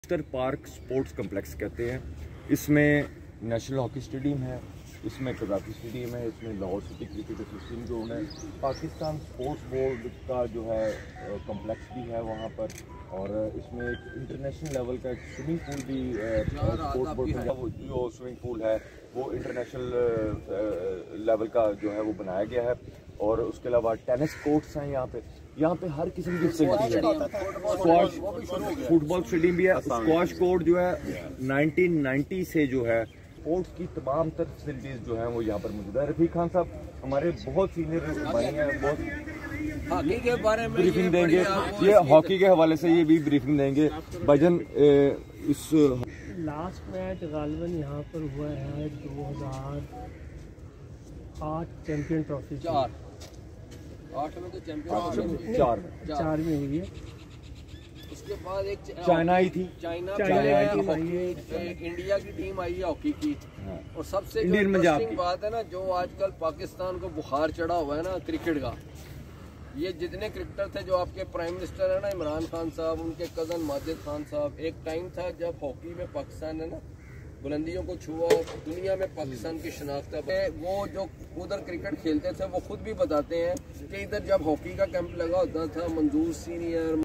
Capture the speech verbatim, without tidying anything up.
Master park sports complex कहते हैं। इसमें नेशनल हॉकी स्टेडियम है, इसमें कज़ाकी स्टेडियम है, इसमें Lahore city cricket association ground है, पाकिस्तान स्पोर्ट्स बोर्ड का जो है कम्प्लेक्स भी है वहाँ पर, और इसमें एक इंटरनेशनल लेवल का एक स्विमिंग पूल भी स्पोर्ट्स बोर्ड का जो स्विमिंग पूल है वो इंटरनेशनल लेवल का जो है वो बनाया गया है। और उसके अलावा टेनिस कोर्ट्स हैं यहाँ पे यहाँ पे हर किस्म की फैसिलिटी है। स्क्वाश फुटबॉल स्टेडियम भी है। स्क्वाश कोर्ट जो है नाइनटीन नाइंटी से जो है स्पोर्ट्स की तमाम तर फैसिलिटीज जो है वो यहाँ पर मौजूद है। रफीक खान साहब हमारे बहुत सीनियर भाई हैं, बहुत हॉकी के बारे में ब्रीफिंग देंगे, ये हॉकी के हवाले से ये भी ब्रीफिंग देंगे। भाईजान इस लास्ट मैच गालिबन यहाँ पर हुआ है दो हज़ार आठ चैंपियन ट्रॉफी चार आठ में तो चैंपियन चार चार में हुई है। उसके बाद एक चाइना आई थी, चाइना चाइना की टीम आई हॉकी, है, एक इंडिया की टीम आई है हॉकी की। और सबसे इंडियन इंटरेस्टिंग बात है ना, जो आजकल पाकिस्तान को बुखार चढ़ा हुआ है ना क्रिकेट का, ये जितने क्रिकेटर थे जो आपके प्राइम मिनिस्टर है ना इमरान खान साहब, उनके कज़न माजिद खान साहब, एक टाइम था जब हॉकी में पाकिस्तान है ना बुलंदियों को छुआ, दुनिया में पाकिस्तान की शनाख्त है। वो जो उधर क्रिकेट खेलते थे वो खुद भी बताते हैं कि इधर जब हॉकी का कैंप लगा होता था, मंजूर सीनियर